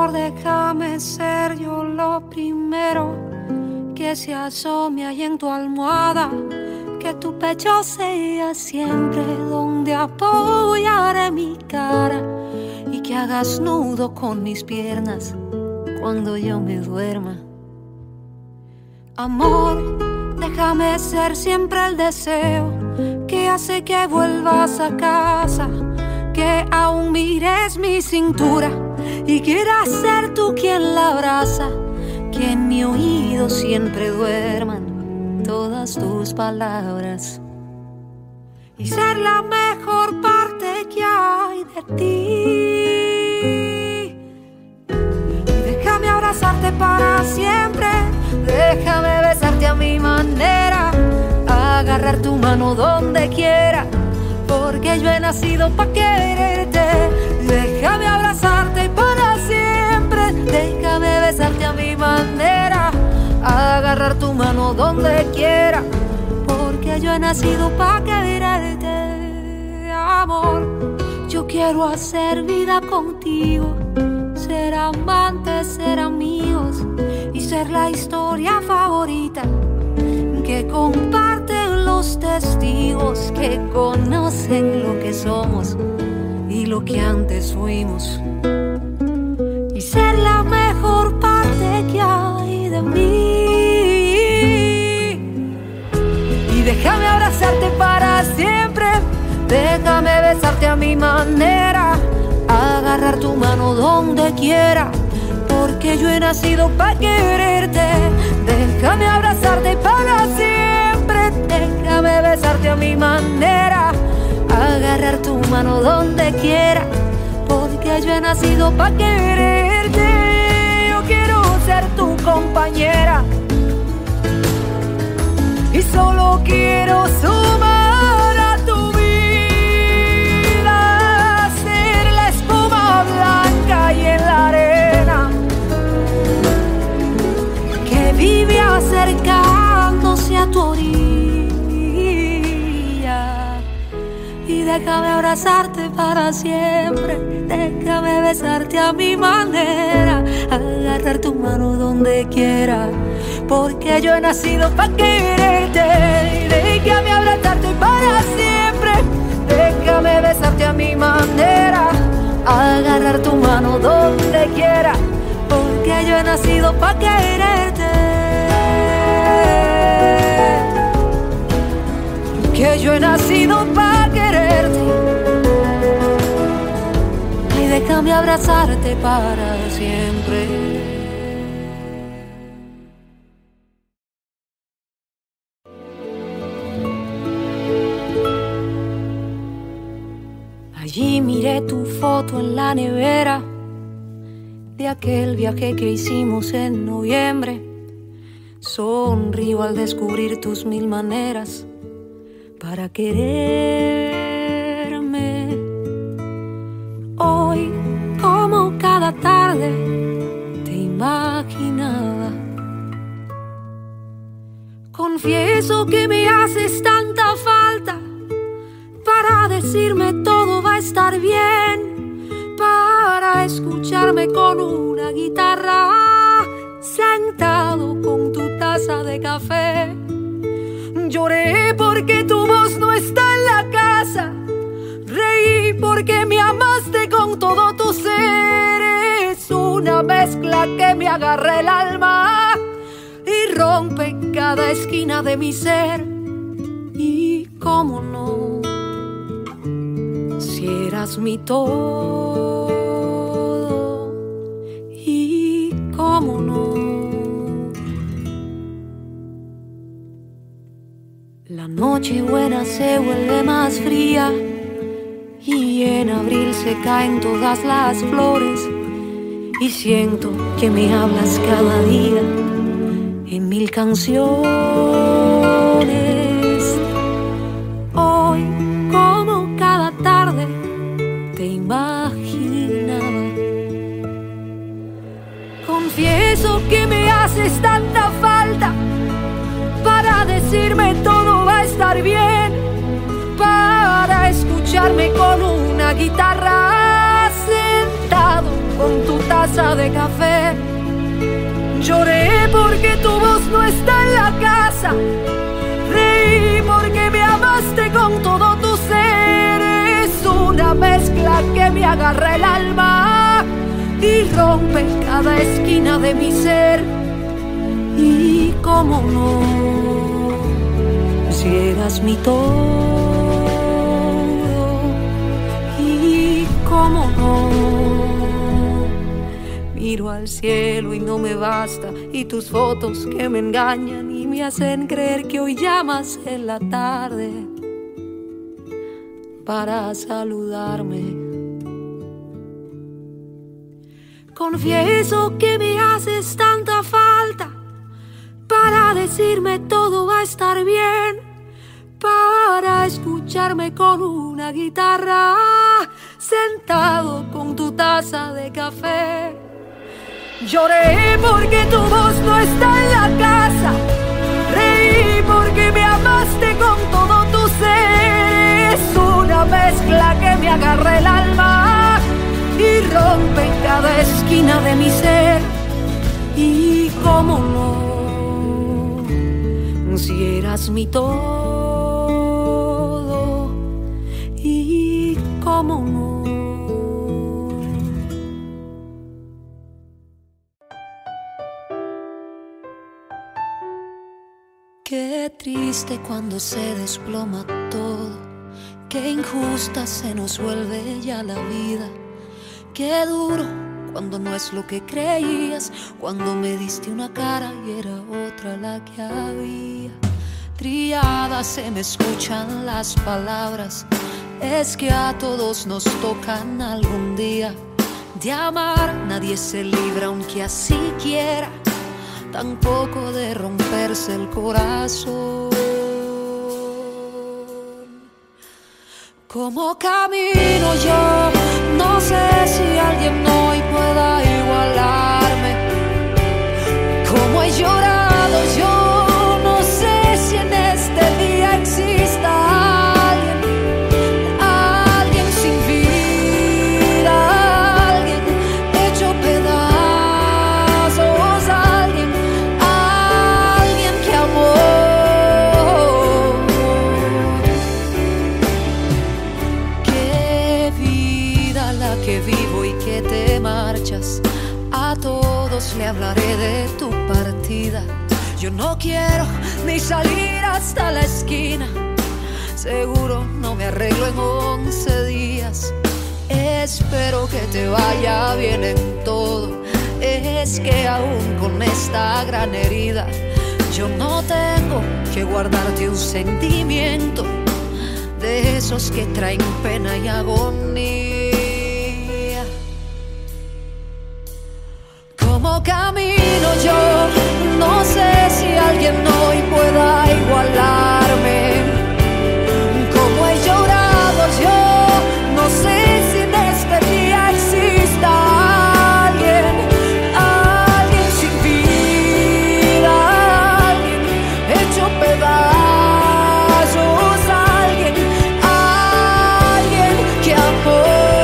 Amor, déjame ser yo lo primero que se asome ahí en tu almohada, que tu pecho sea siempre donde apoyaré mi cara y que hagas nudo con mis piernas cuando yo me duerma. Amor, déjame ser siempre el deseo que hace que vuelvas a casa, que aún mires mi cintura y quieras ser tú quien la abraza, que en mi oído siempre duerman todas tus palabras y ser la mejor parte que hay de ti. Y déjame abrazarte para siempre, déjame besarte a mi manera, agarrar tu mano donde quiera, porque yo he nacido pa' quererte. Déjame abrazarte para siempre, déjame besarte a mi manera, agarrar tu mano donde quiera, porque yo he nacido pa' quererte. Amor, yo quiero hacer vida contigo, ser amantes, ser amigos y ser la historia favorita que comparten los testigos que conocen lo que somos y lo que antes fuimos, y ser la mejor parte que hay de mí. Y déjame abrazarte para siempre, déjame besarte a mi manera, agarrar tu mano donde quiera, porque yo he nacido para quererte. Déjame abrazarte para siempre, déjame besarte a mi manera, agarrar tu mano donde quiera, porque yo he nacido para quererte. Yo quiero ser tu compañera y solo quiero sumar a tu vida, ser la espuma blanca y en la arena que vive acercándose a tu orilla. Y déjame abrazarte para siempre, déjame besarte a mi manera, agarrar tu mano donde quiera, porque yo he nacido para quererte. Y déjame abrazarte para siempre, déjame besarte a mi manera, agarrar tu mano donde quiera, porque yo he nacido para quererte, que yo he nacido para quererte. Y déjame abrazarte para siempre. Allí miré tu foto en la nevera de aquel viaje que hicimos en noviembre. Sonrío al descubrir tus mil maneras para quererme. Hoy, como cada tarde, te imaginaba. Confieso que me haces tanta falta para decirme todo va a estar bien, para escucharme con una guitarra, sentado con tu taza de café. Lloré porque tu voz no está en la casa, reí porque me amaste con todo tu ser. Es una mezcla que me agarra el alma y rompe cada esquina de mi ser. Y cómo no, si eras mi todo, y cómo no. La noche buena se vuelve más fría y en abril se caen todas las flores, y siento que me hablas cada día en mil canciones. Hoy, como cada tarde, te imaginaba. Confieso que me haces tanta falta para decirme todo va a estar bien, para escucharme con una guitarra, sentado con tu taza taza de café. Lloré porque tu voz no está en la casa. Reí porque me amaste con todo tu ser. Es una mezcla que me agarra el alma y rompe cada esquina de mi ser. Y cómo no, si eras mi todo. Y cómo no, miro al cielo y no me basta, y tus fotos que me engañan y me hacen creer que hoy llamas en la tarde para saludarme. Confieso que me haces tanta falta para decirme todo va a estar bien, para escucharme con una guitarra, sentado con tu taza de café. Lloré porque tu voz no está en la casa. Reí porque me amaste con todo tu ser. Es una mezcla que me agarra el alma y rompe cada esquina de mi ser. Y cómo no, si eras mi todo. Y cómo no. Qué triste cuando se desploma todo, qué injusta se nos vuelve ya la vida. Qué duro cuando no es lo que creías, cuando me diste una cara y era otra la que había. Triadas se me escuchan las palabras, es que a todos nos tocan algún día. De amar nadie se libra aunque así quiera, tampoco de romperse el corazón. ¿Cómo camino yo? No sé si alguien hoy pueda igualarme. ¿Cómo he llorado yo? No sé si en este día exista alguien sin vida, alguien hecho pedazos, alguien que amó. Qué vida la que vivo y que te marchas. A todos le hablaré de tu partida. Yo no quiero ni salir hasta la esquina. Seguro no me arreglo en 11 días. Espero que te vaya bien en todo. Es que aún con esta gran herida yo no tengo que guardarte un sentimiento de esos que traen pena y agonía. ¿Cómo camino yo? No sé si alguien hoy pueda igualarme. ¿Cómo he llorado yo? No sé si en este día exista alguien sin vida, alguien hecho pedazos, alguien que amó.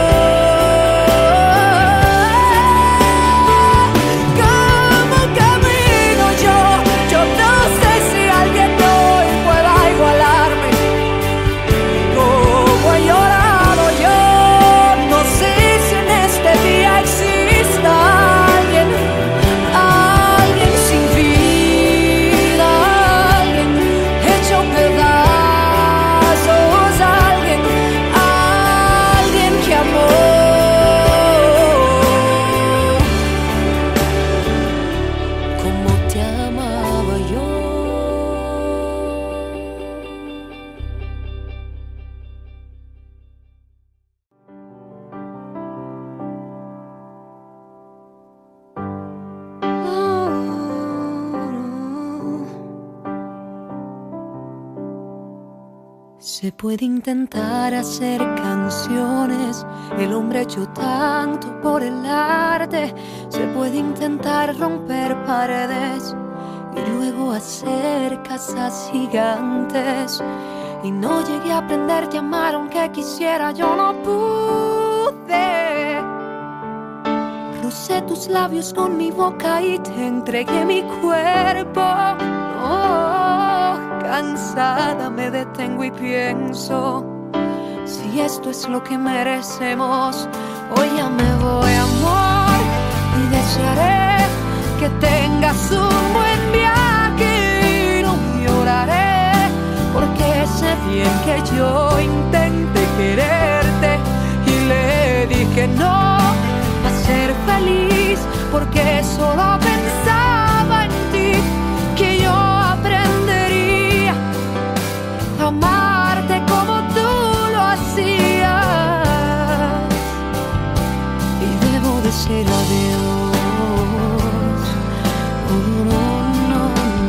Se puede intentar hacer canciones, el hombre ha hecho tanto por el arte. Se puede intentar romper paredes y luego hacer casas gigantes. Y no llegué a aprenderte a amar aunque quisiera, yo no pude. Rocé tus labios con mi boca y te entregué mi cuerpo. Oh, cansada me detengo y pienso, si esto es lo que merecemos, hoy ya me voy, amor, y desearé que tengas un buen viaje y no lloraré, porque sé bien que yo intenté quererte y le dije no a ser feliz, porque solo pensaba en ti, que yo aprendería a amarte como tú lo hacías, y debo decir adiós. Oh, no, no,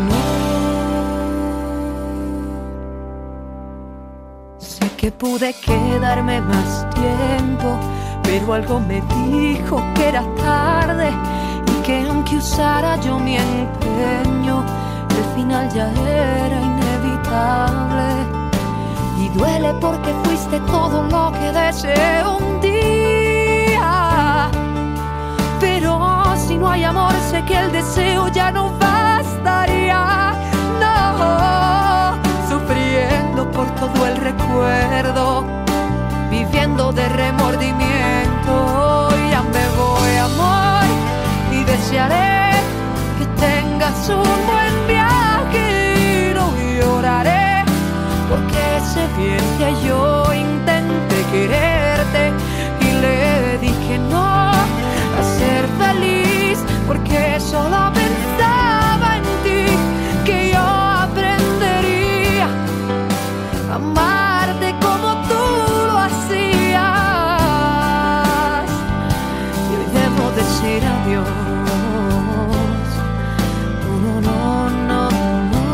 no. Sé que pude quedarme más tiempo, pero algo me dijo que era tarde y que aunque usara yo mi empeño, el final ya era inevitable. Y duele porque fuiste todo lo que deseé un día, pero si no hay amor sé que el deseo ya no bastaría. No, sufriendo por todo el recuerdo, viviendo de remordimiento. Ya me voy, amor, y desearé que tengas un buen viaje y no lloraré, porque sé bien que yo intenté quererte y le dije no a ser feliz, porque solo pensaba en ti, que yo aprendería a amarte como tú lo hacías, y hoy debo decir adiós. No, no, no, no,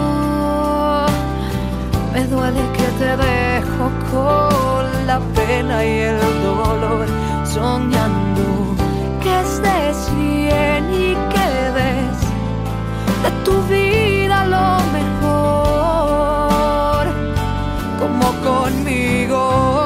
me duele que te dejo con la pena y el dolor, soñando que estés bien y que des de tu vida lo mejor, como conmigo.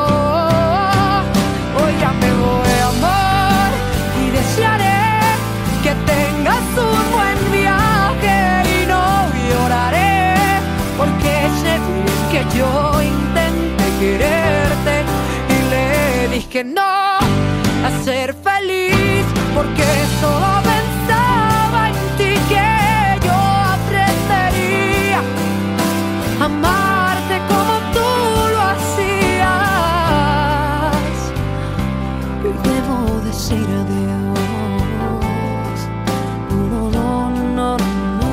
Hoy ya me voy, amor, y desearé que tengas un buen viaje y no lloraré, porque sé bien que yo intenté quererte y le dije no a ser feliz, porque solo pensaba en ti, que yo aprendería a amarte como tú lo hacías, y hoy debo decir adiós. No, no, no, no.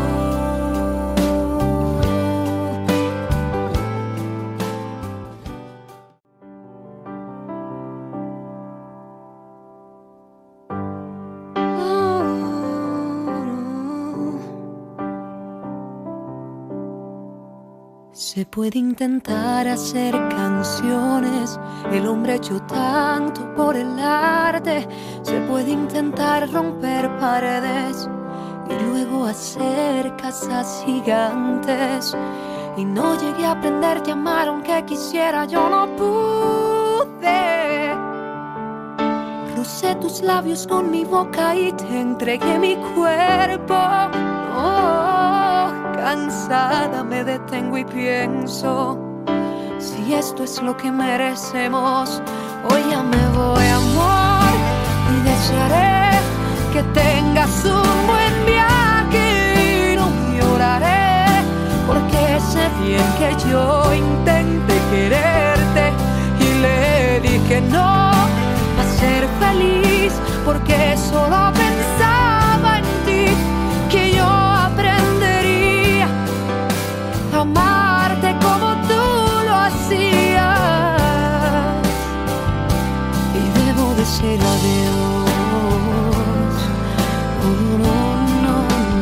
Se puede intentar hacer canciones, el hombre ha hecho tanto por el arte. Se puede intentar romper paredes y luego hacer casas gigantes. Y no llegué a aprenderte a amar aunque quisiera, yo no pude. Rocé tus labios con mi boca y te entregué mi cuerpo. Oh, cansada me detengo y pienso, si esto es lo que merecemos, hoy ya me voy, amor, y desearé que tengas un buen viaje y no lloraré, porque sé bien que yo intenté quererte y le dije no a ser feliz, porque solo pensaba en ti, que yo aprendería a amarte como tú lo hacías, y debo decir adiós. Oh, no, no,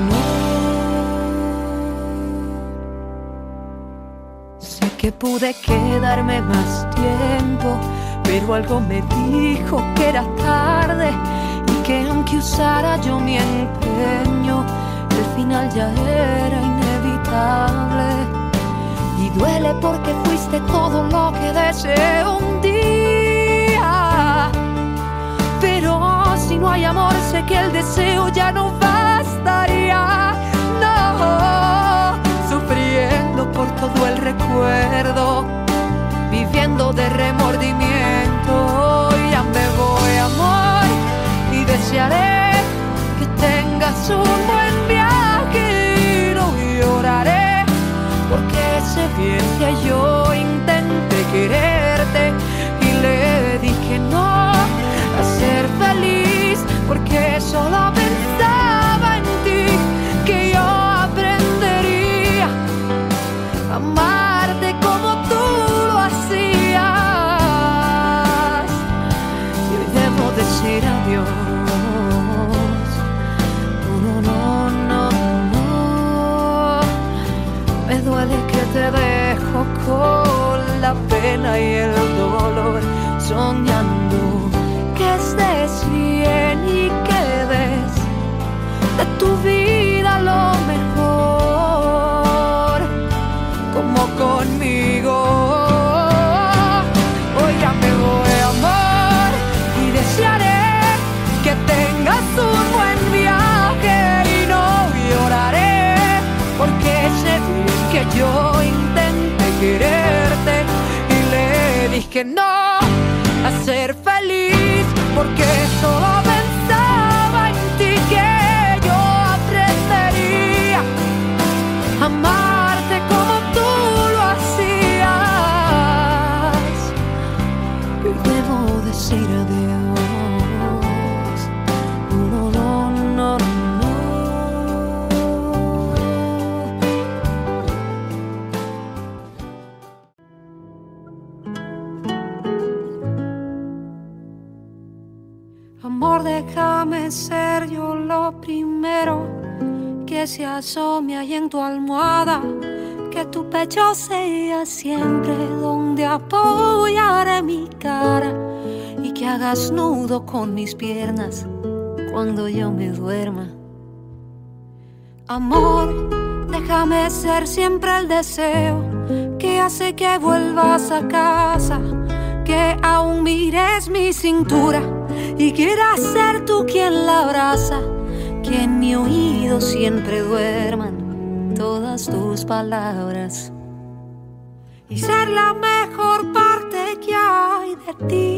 no. Sé que pude quedarme más tiempo, pero algo me dijo que era tarde y que aunque usara yo mi empeño, el final ya era inevitable. Y duele porque fuiste todo lo que deseé un día, pero si no hay amor sé que el ya no bastaría, no, sufriendo por todo el recuerdo, viviendo de remordimiento. Ya me voy, amor, y desearé que tengas un buen viaje y no lloraré, porque sé bien que yo intenté quererte y le dije no a ser feliz, porque solo pensaba en ti, que yo aprendería a amarte como tú lo hacías. Y hoy debo decir adiós. No, no, no, no. Me duele que te dejo con la pena y el dolor, soñando que estés bien y que des de tu vida lo mejor, como conmigo. Hoy ya me voy, amor, y desearé que tengas un buen viaje y no lloraré, porque sé que yo intenté quererte y le dije no a ser feliz, porque solo pensaba en ti, que yo aprendería a amarte como tú lo hacías. Y debo decir adiós. No, no, no, no. Amor, déjame ser yo lo primero que se asome ahí en tu almohada, que tu pecho sea siempre donde apoyaré mi cara, y que hagas nudo con mis piernas cuando yo me duerma. Amor, déjame ser siempre el deseo que hace que vuelvas a casa, que aún mires mi cintura y quieras ser tú quien la abraza, que en mi oído siempre duerman todas tus palabras, y ser la mejor parte que hay de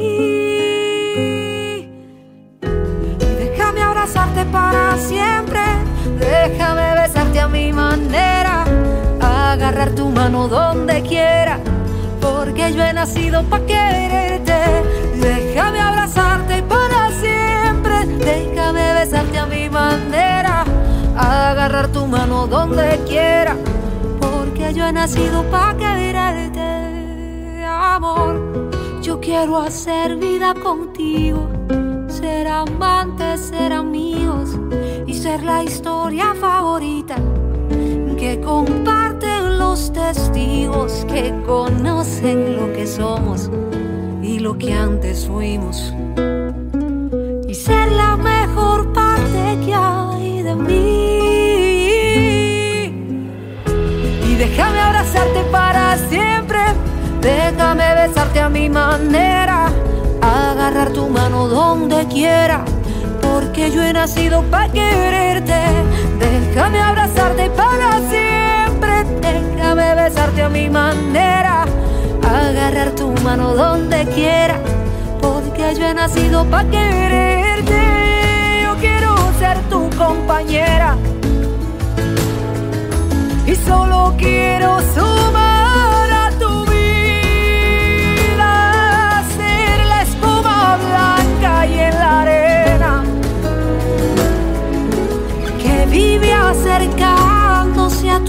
ti. Y déjame abrazarte para siempre, déjame besarte a mi manera, agarrar tu mano donde quiera, porque yo he nacido pa' quererte. Déjame abrazarte para siempre, déjame besarte a mi manera, agarrar tu mano donde quiera, porque yo he nacido pa' quererte. Amor, yo quiero hacer vida contigo, ser amantes, ser amigos y ser la historia favorita que comparten los testigos que conocen lo que somos y lo que antes fuimos, y ser la mejor parte que hay de mí. Y déjame abrazarte para siempre, déjame besarte a mi manera, agarrar tu mano donde quiera, porque yo he nacido para quererte. Déjame abrazarte para siempre, déjame besarte a mi manera, agarrar tu mano donde quiera, porque yo he nacido para quererte. Yo quiero ser tu compañera y solo quiero sumar a tu vida, ser la espuma blanca y en la arena que vive acercándose a tu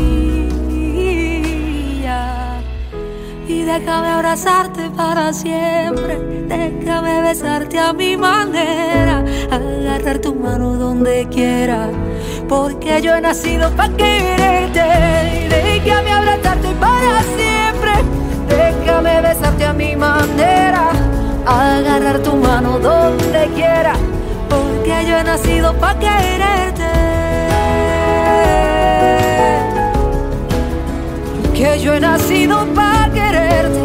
orilla. Y déjame abrazarte para siempre, déjame besarte a mi manera, agarrar tu mano donde quiera, porque yo he nacido para quererte. Déjame abrazarte para siempre, déjame besarte a mi manera, agarrar tu mano donde quiera, porque yo he nacido para quererte. Que yo he nacido para quererte.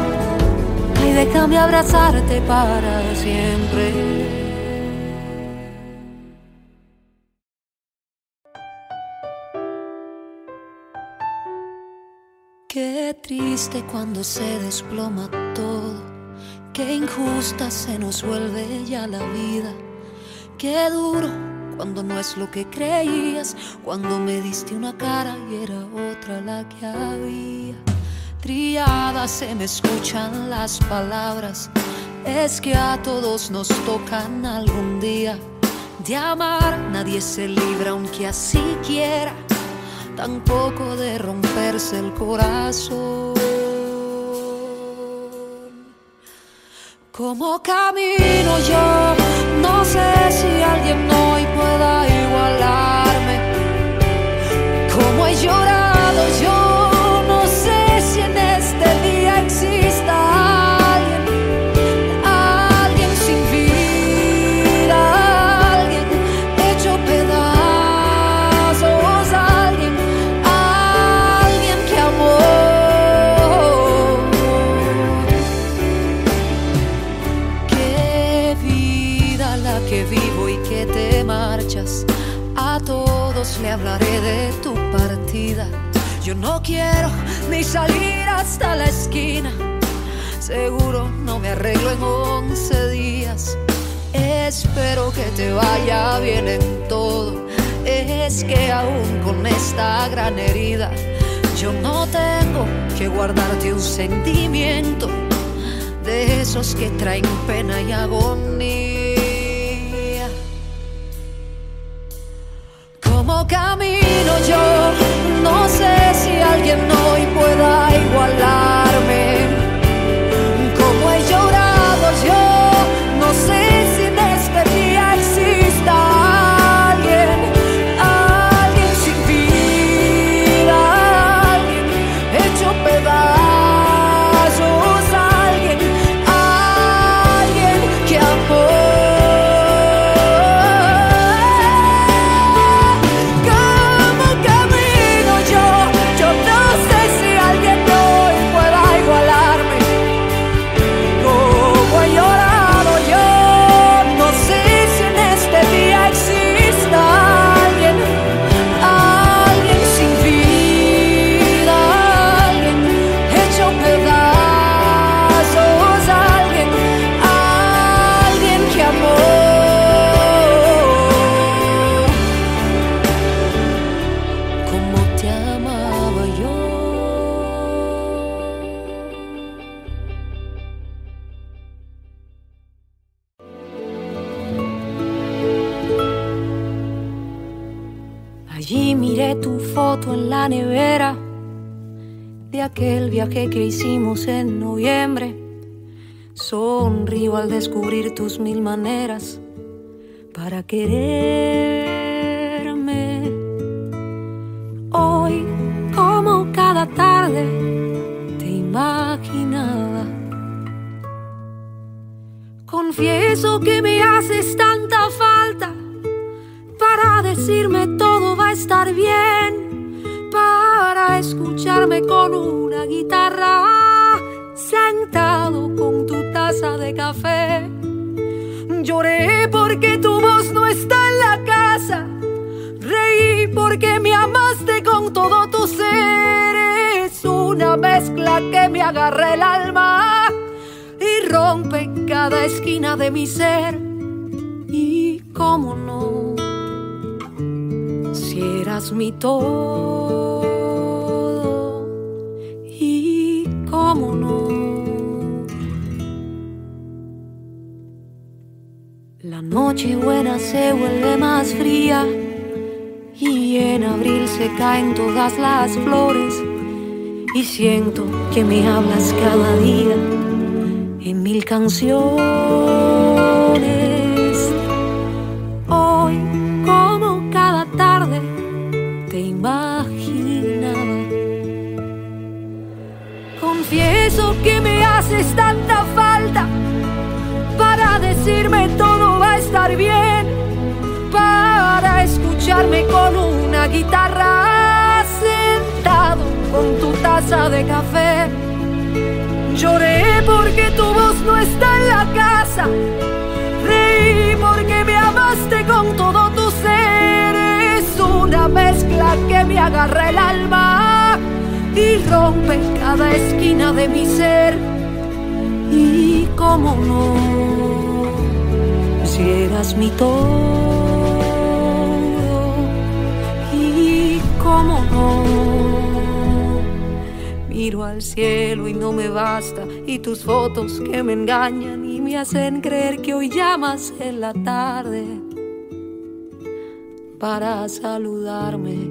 Ay, déjame abrazarte para siempre. triste cuando se desploma todo, qué injusta se nos vuelve ya la vida, qué duro cuando no es lo que creías, cuando me diste una cara y era otra la que había. Triadas se me escuchan las palabras, es que a todos nos tocan algún día. De amar nadie se libra aunque así quiera, tampoco de romperse el corazón. ¿Cómo camino yo? No sé si alguien hoy pueda igualarme. ¿Cómo he llorado yo? No sé si en este día exista alguien sin vida, alguien hecho pedazos, alguien que amó. Qué vida la que vivo y que te marchas. A todos le hablaré de tu partida. Yo no quiero ni salir hasta la esquina. Seguro no me arreglo en 11 días. Espero que te vaya bien en todo. Es que aún con esta gran herida yo no tengo que guardarte un sentimiento de esos que traen pena y agonía. ¿Cómo camino yo? No sé si alguien hoy pueda igualarme. ¿Cómo he llorado yo? No sé si en este día exista alguien sin vida, alguien hecho pedazos, alguien que amó. Allí miré tu foto en la nevera de aquel viaje que hicimos en noviembre. Sonrío al descubrir tus 1000 maneras para quererme. Hoy, como cada tarde, te imaginaba. Confieso que me haces tanta falta para decirme todo va a estar bien, para escucharme con una guitarra, sentado con tu taza de café. Lloré porque tu voz no está en la casa, reí porque me amaste con todo tu ser. Es una mezcla que me agarra el alma y rompe cada esquina de mi ser. Y cómo no, si eras mi todo, y cómo no. La noche buena se vuelve más fría y en abril se caen todas las flores, y siento que me hablas cada día en 1000 canciones. Hoy, como cada tarde, te imaginaba. Confieso que me haces tanta falta para decirme todo va a estar bien, para escucharme con una guitarra, sentado con tu taza de café. Lloré porque tu voz no está en la casa, reí porque me amaste con todo tu ser. Es una mezcla que me agarra el alma y rompe cada esquina de mi ser. Y cómo no, si eras mi todo. Y cómo no, miro al cielo y no me basta, y tus fotos que me engañan y me hacen creer que hoy llamas en la tarde para saludarme.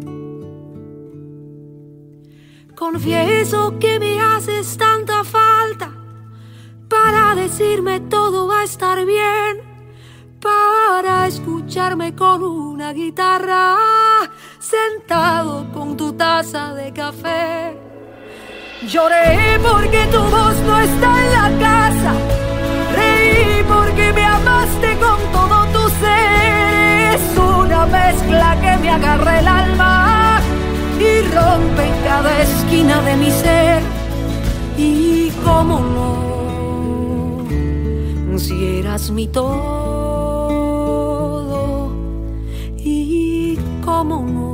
Confieso que me haces tanta falta para decirme todo va a estar bien, para escucharme con una guitarra, sentado con tu taza de café. Lloré porque tu voz no está en la casa, reí porque me amaste con todo tu ser. Es una mezcla que me agarra el alma y rompe cada esquina de mi ser. Y cómo no, si eras mi todo. Y cómo no.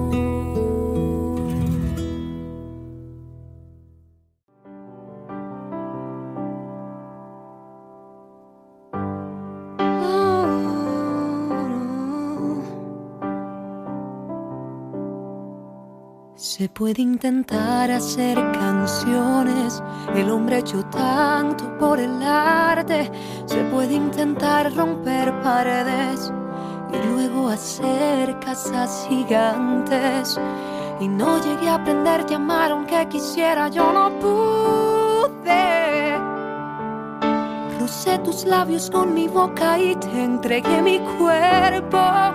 Se puede intentar hacer canciones, el hombre ha hecho tanto por el arte. Se puede intentar romper paredes y luego hacer casas gigantes. Y no llegué a aprender a amar aunque quisiera, yo no pude. Crucé tus labios con mi boca y te entregué mi cuerpo.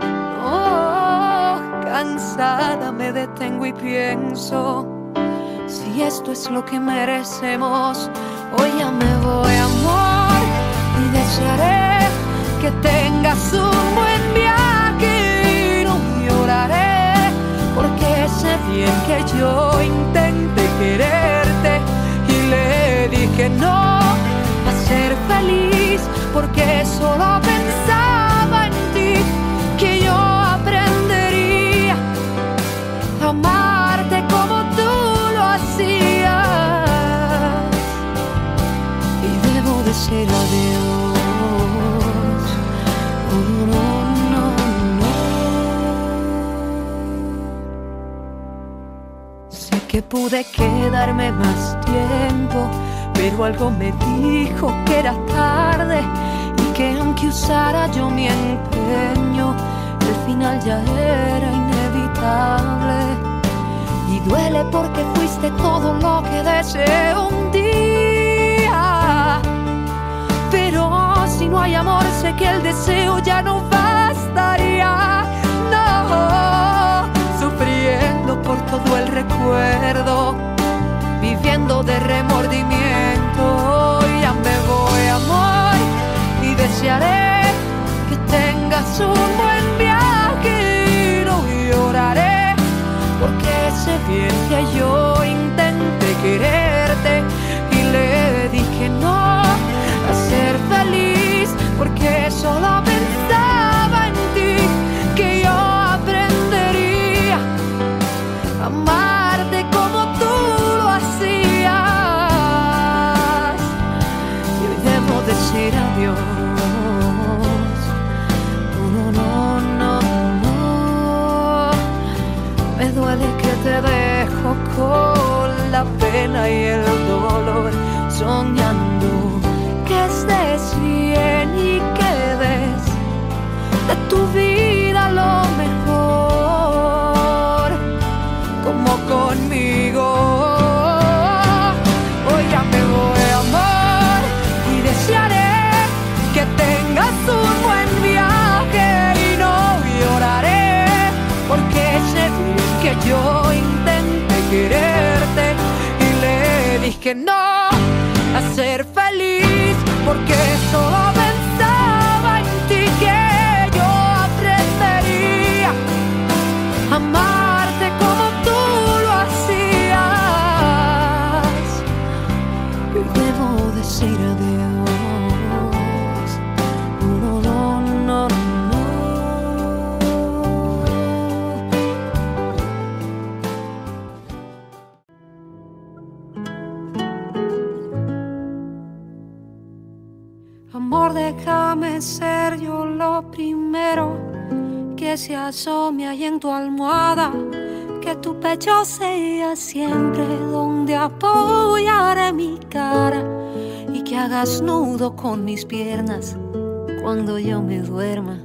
Cansada me detengo y pienso, si esto es lo que merecemos, hoy ya me voy, amor, y desearé que tengas un buen viaje y no lloraré, porque sé bien que yo intenté quererte y le dije no a ser feliz, porque solo pensaba en ti, que yo aprendería a amarte como tú lo hacías. Y debo decir adiós. No, no, no. Sé que pude quedarme más tiempo, pero algo me dijo que era tarde y que aunque usara yo mi empeño, el final ya era inevitable. Y duele porque fuiste todo lo que deseé un día, pero si no hay amor sé que el deseo ya no bastaría. No, sufriendo por todo el recuerdo, viviendo de remordimiento. Ya me voy, amor, y desearé que tengas un buen viaje y no lloraré, porque sé bien que yo intenté quererte y le dije no a ser feliz, porque solo pensaba en ti, que yo aprendería a amarte como tú lo hacías. Y hoy debo decir adiós. Me duele que te dejo con la pena y el dolor, soñando que estés bien y que des de tu vida lo mejor, como conmigo. Hoy ya me voy, amor, y desearé que tengas un buen viaje y no lloraré, porque sé que yo intenté quererte y le dije no a ser feliz, porque solo pensaba en ti, que yo aprendería a amarte como tú lo hacías. Y debo decir adiós. No, no, no, no. amor, déjame ser yo lo primero que se asome ahí en tu almohada, que tu pecho sea siempre donde apoyaré mi cara y que hagas nudo con mis piernas cuando yo me duerma.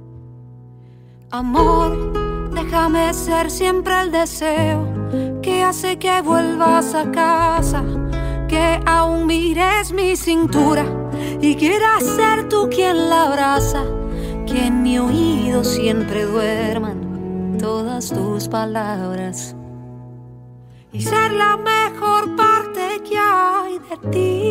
Amor, déjame ser siempre el deseo que hace que vuelvas a casa, que aún mires mi cintura y quieras ser tú quien la abraza, que en mi oído siempre duerman todas tus palabras y ser la mejor parte que hay de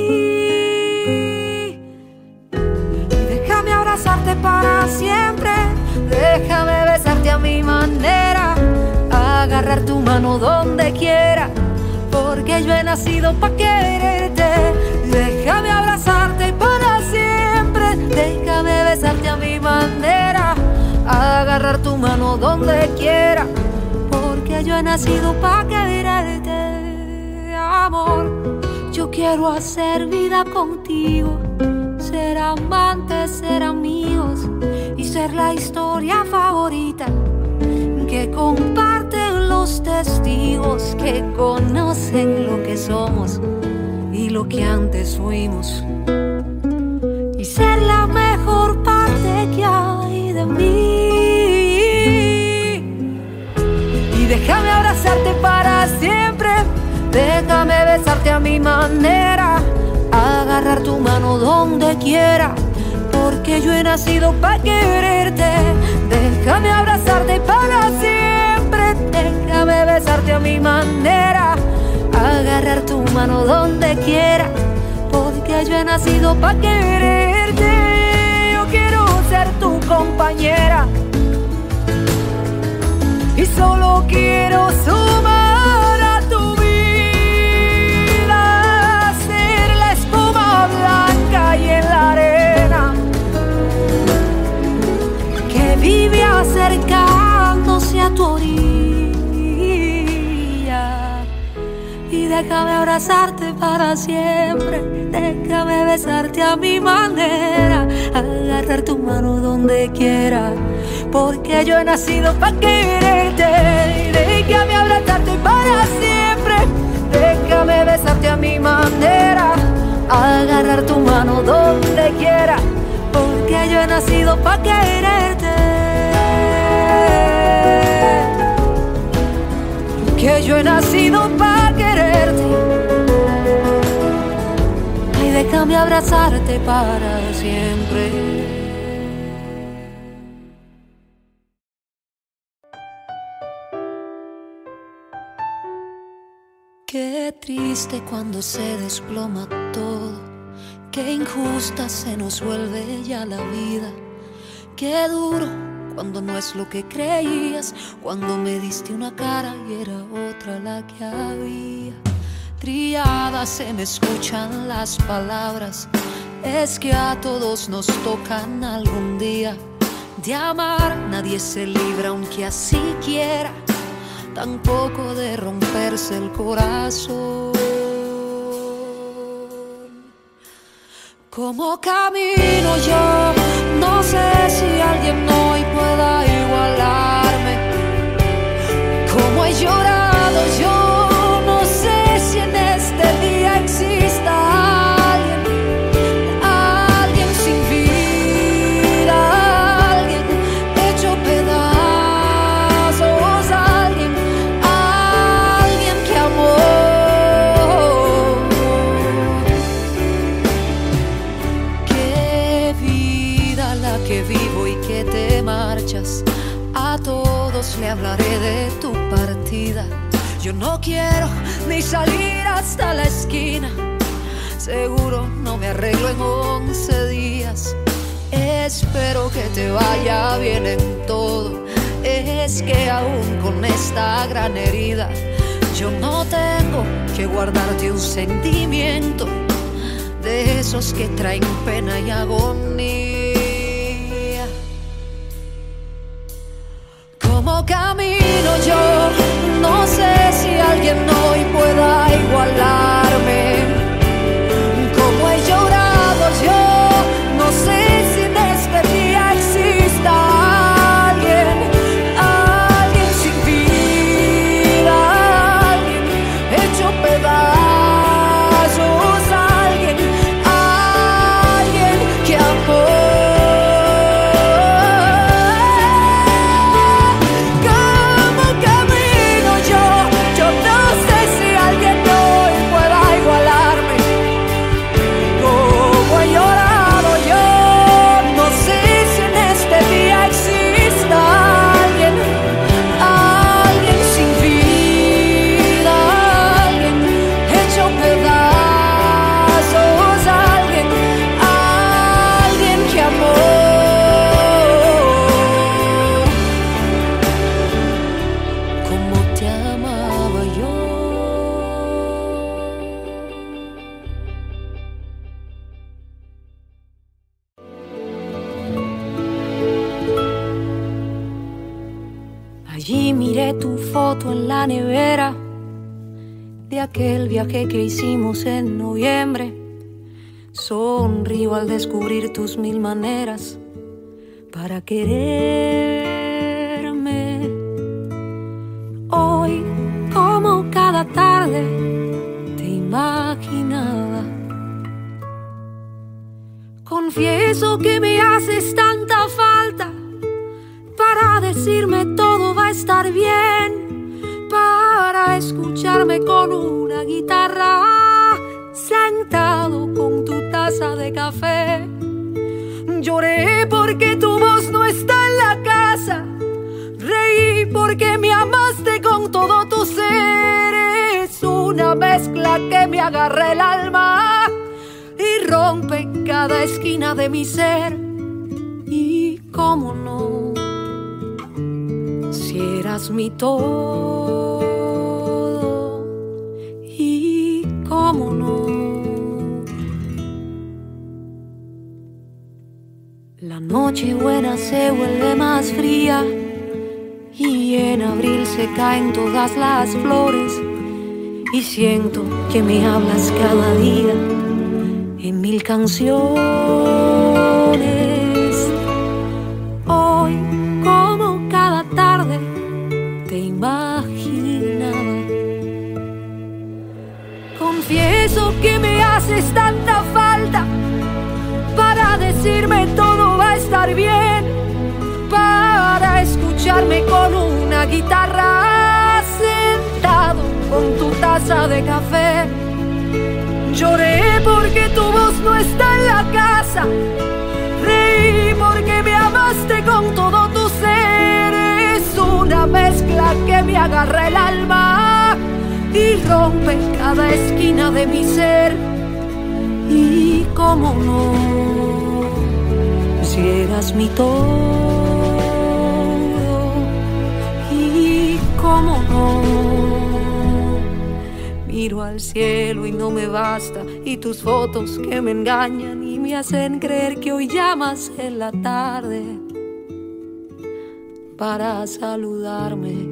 ti. Y déjame abrazarte para siempre, déjame besarte a mi manera, agarrar tu mano donde quiera, porque yo he nacido pa' quererte. Déjame abrazarte para siempre, déjame besarte a mi manera, agarrar tu mano donde quiera, porque yo he nacido pa' quererte. Amor, yo quiero hacer vida contigo, ser amantes, ser amigos y ser la historia favorita que comparten los testigos que conocen lo que somos y lo que antes fuimos, y ser la mejor parte que hay de mí. Y déjame abrazarte para siempre, déjame besarte a mi manera, agarrar tu mano donde quiera, porque yo he nacido para quererte. Déjame abrazarte para siempre, déjame besarte a mi manera, agarrar tu mano donde quiera, porque yo he nacido para quererte. Yo quiero ser tu compañera y solo quiero sumar a tu vida, ser la espuma blanca y en la arena que vive acercándose a tu orilla. Y déjame abrazarte para siempre, déjame besarte a mi manera, agarrar tu mano donde quiera, porque yo he nacido para quererte. Déjame abrazarte para siempre, déjame besarte a mi manera, agarrar tu mano donde quiera, porque yo he nacido para quererte, que yo he nacido para quererte. Ay, déjame abrazarte para siempre. Qué triste cuando se desploma todo, qué injusta se nos vuelve ya la vida, qué duro cuando no es lo que creías, cuando me diste una cara y era otra la que había. Triadas se me escuchan las palabras, es que a todos nos tocan algún día. De amar nadie se libra aunque así quiera, tampoco de romperse el corazón. ¿Cómo camino yo? No sé si alguien hoy pueda igualarme. ¿Cómo he llorado yo? No sé si en este día exista alguien sin vida, alguien hecho pedazos, alguien que amó. Qué vida la que vivo y que te marchas. A todos le hablaré de tu partida. Yo no quiero ni salir hasta la esquina, seguro no me arreglo en 11 días. Espero que te vaya bien en todo, es que aún con esta gran herida yo no tengo que guardarte un sentimiento de esos que traen pena y agonía. ¿Cómo camino yo? No sé si alguien hoy pueda igualarme. ¿Cómo he llorado yo? No sé miré tu foto en la nevera de aquel viaje que hicimos en noviembre. Sonrío al descubrir tus mil maneras para quererme. Hoy, como cada tarde, te imaginaba. Confieso que me haces tanta falta para decirme todo va a estar bien, para escucharme con una guitarra, sentado con tu taza de café. Lloré porque tu voz no está en la casa, reí porque me amaste con todo tu ser. Es una mezcla que me agarra el alma y rompe cada esquina de mi ser. Y cómo no, si eras mi todo. Y cómo no, la noche buena se vuelve más fría y en abril se caen todas las flores. Y siento que me hablas cada día en mil canciones. Hoy, como cada tarde, te imaginaba. Confieso que me haces tanta falta para decirme todo va a estar bien, para escucharme con una guitarra, sentado con tu taza de café. Lloré porque tu voz no está en la casa, reí porque me amaste con todo tu ser. Es una mezcla que me agarra el alma y rompe cada esquina de mi ser. Y cómo no, si eras mi todo. Y cómo no, miro al cielo y no me basta, y tus fotos que me engañan y me hacen creer que hoy llamas en la tarde para saludarme.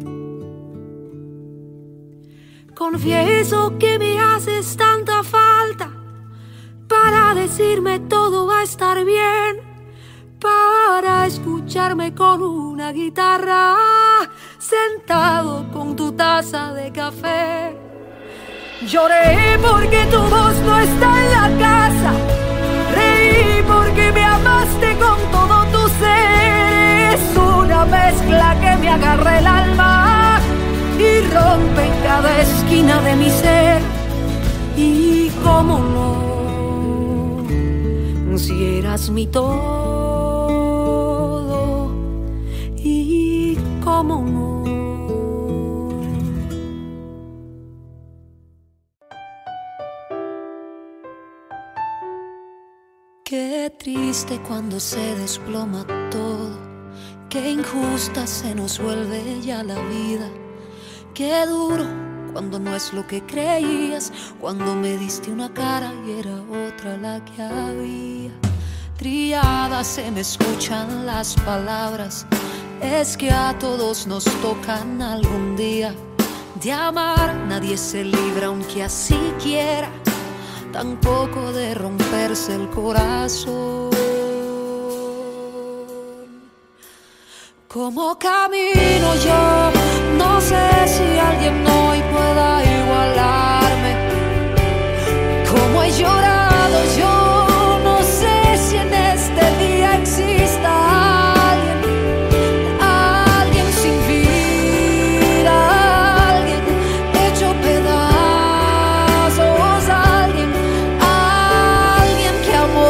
Confieso que me haces tanta falta para decirme todo va a estar bien, para escucharme con una guitarra, sentado con tu taza de café. Lloré porque tu voz no está en la casa, reí porque me amaste con todo tu ser. Es una mezcla que me agarra el alma y rompe cada esquina de mi ser. Y cómo no, si eras mi todo. Y cómo no. Qué triste cuando se desploma todo, qué injusta se nos vuelve ya la vida. Qué duro cuando no es lo que creías, cuando me diste una cara y era otra la que había. Triadas se me escuchan las palabras, es que a todos nos tocan algún día. De amar nadie se libra aunque así quiera, tampoco de romperse el corazón. ¿Cómo camino yo? No sé si alguien hoy pueda igualarme. ¿Cómo he llorado yo? No sé si en este día exista alguien sin vida, alguien hecho pedazos, alguien que amó.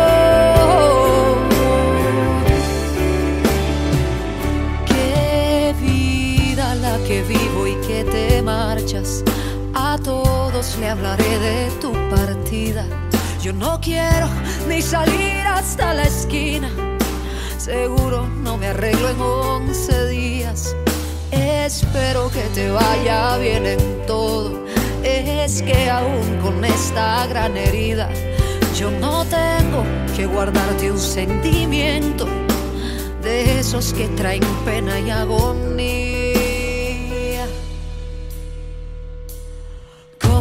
Qué vida la que vivo y que te marchas. A todos le hablaré de tu partida. Yo no quiero ni salir hasta la esquina, seguro no me arreglo en 11 días. Espero que te vaya bien en todo, es que aún con esta gran herida yo no tengo que guardarte un sentimiento de esos que traen pena y agonía.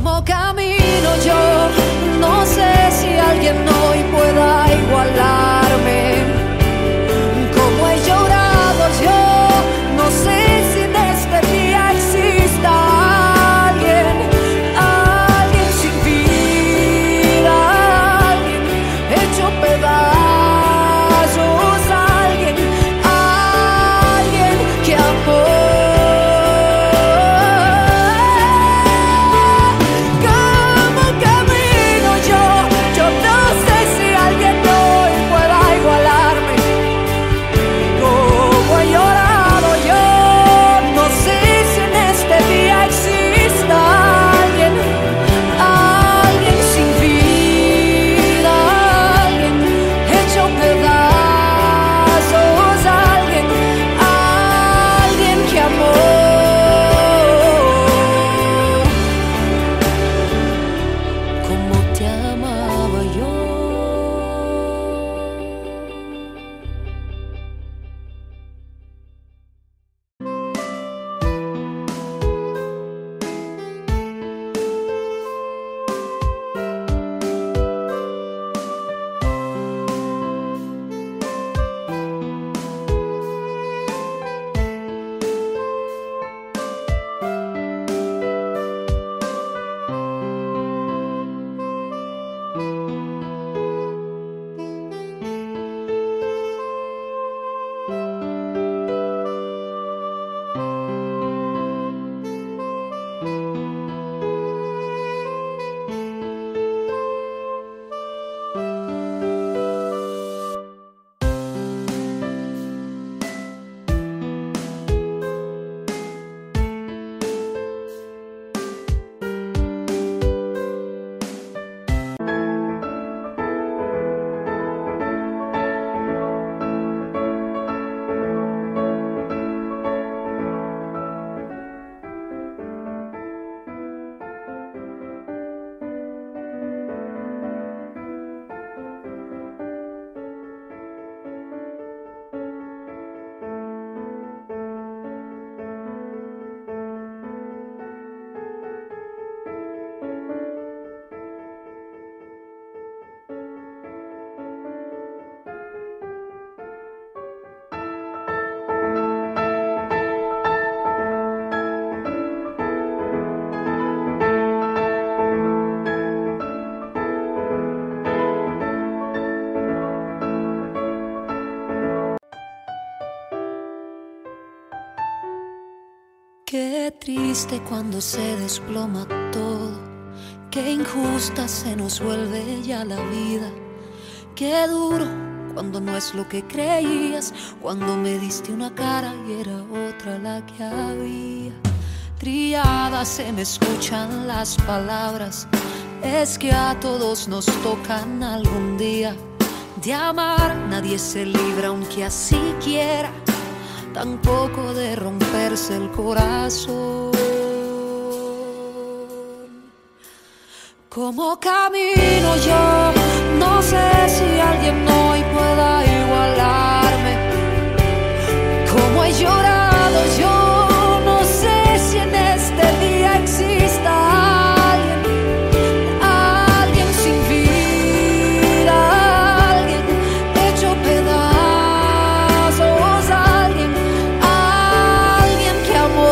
Como camino yo, no sé si alguien hoy pueda igualarme. Como he llorado yo, no sé si en este día exista alguien sin vida, alguien hecho pedazos, alguien que amó. Qué triste cuando se desploma todo, qué injusta se nos vuelve ya la vida. Qué duro cuando no es lo que creías, cuando me diste una cara y era otra la que había. Triadas se me escuchan las palabras, es que a todos nos tocan algún día. De amar nadie se libra aunque así quiera, tampoco de romperse el corazón. Como camino yo, no sé si alguien hoy pueda igualarme. Como he llorado yo, no sé si en este día exista alguien sin vida, alguien hecho pedazos, alguien que amó.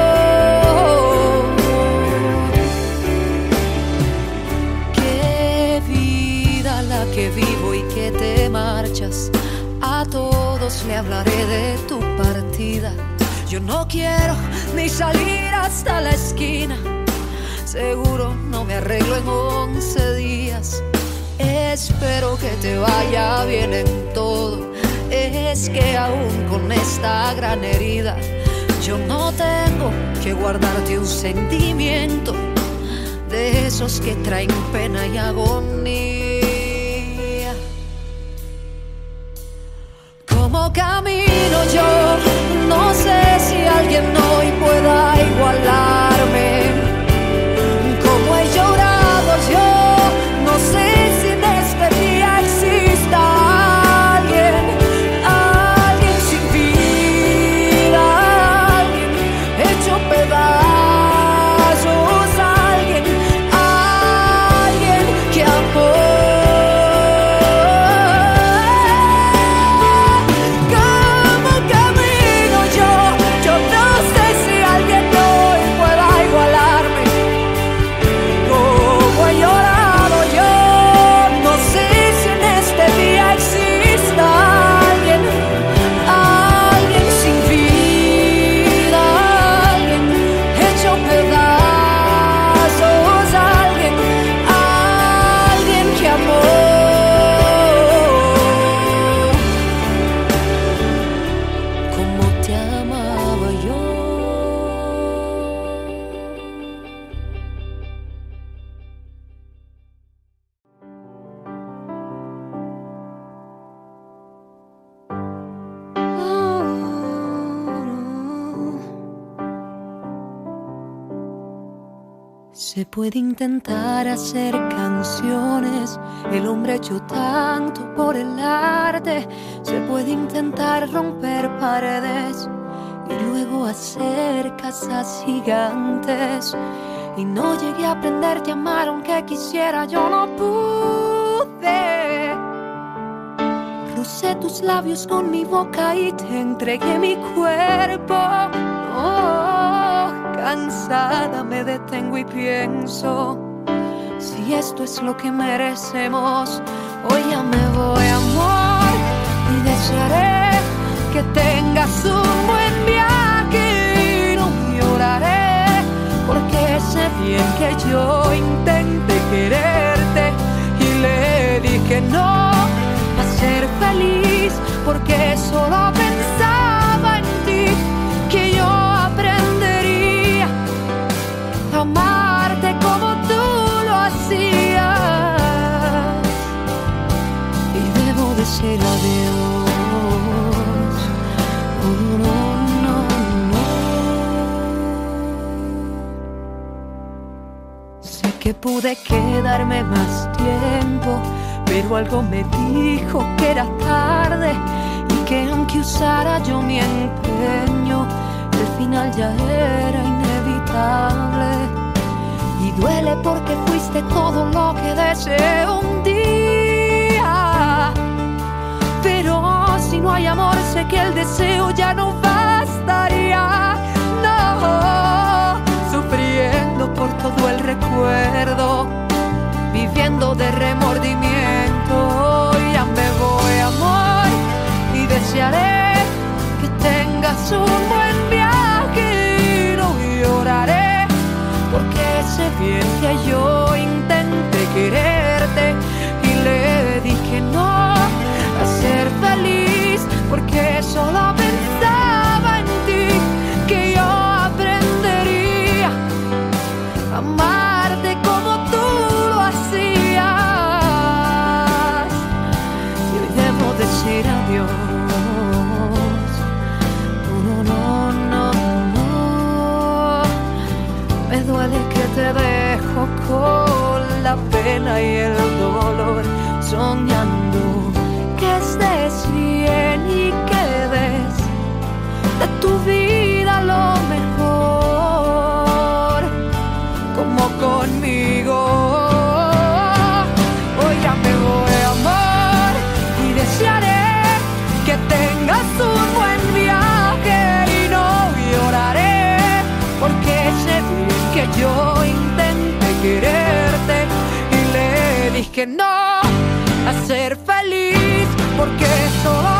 Qué vida la que vivo y que te marchas. A todos le hablaré de tu partida. Yo no quiero ni salir hasta la esquina. Seguro no me arreglo en 11 días. Espero que te vaya bien en todo. Es que aún con esta gran herida, yo no tengo que guardarte un sentimiento de esos que traen pena y agonía. Como camino yo, no sé si alguien hoy pueda igualarme. Como he llorado yo, no sé si en este día exista alguien sin vida, alguien hecho pedazos, alguien Se puede intentar hacer canciones, el hombre ha hecho tanto por el arte. Se puede intentar romper paredes y luego hacer casas gigantes. Y no llegué a aprenderte a amar aunque quisiera, yo no pude. Rocé tus labios con mi boca y te entregué mi cuerpo. Oh, cansada me detengo y pienso, si esto es lo que merecemos, hoy ya me voy, amor, y desearé que tengas un buen viaje y no lloraré, porque sé bien que yo intenté quererte y le dije no a ser feliz, porque solo pensaba en ti, que yo aprendería a amarte como tú lo hacías. Y debo decir adiós. Oh, no, no, no. Sé que pude quedarme más tiempo, pero algo me dijo que era tarde y que aunque usara yo mi empeño, el final ya era inevitable. Y duele porque fuiste todo lo que deseé un día, pero si no hay amor sé que el deseo ya no bastaría. No, sufriendo por todo el recuerdo, viviendo de remordimiento. Ya me voy, amor, y desearé que tengas un buen viaje y no lloraré, porque sé bien que yo intenté quererte y le dije no a ser feliz, porque solo pensaba en ti, que yo aprendería a amarte como tú lo hacías. Y hoy debo decir adiós. No, no, no, no. Me duele que te dejo con la pena y el dolor, soñando que estés bien y que des de tu vida lo mejor, como conmigo. Hoy ya me voy, amor, y desearé que tengas un buen viaje y no lloraré, porque sé bien que yo intenté quererte y le dije no a ser feliz, porque solo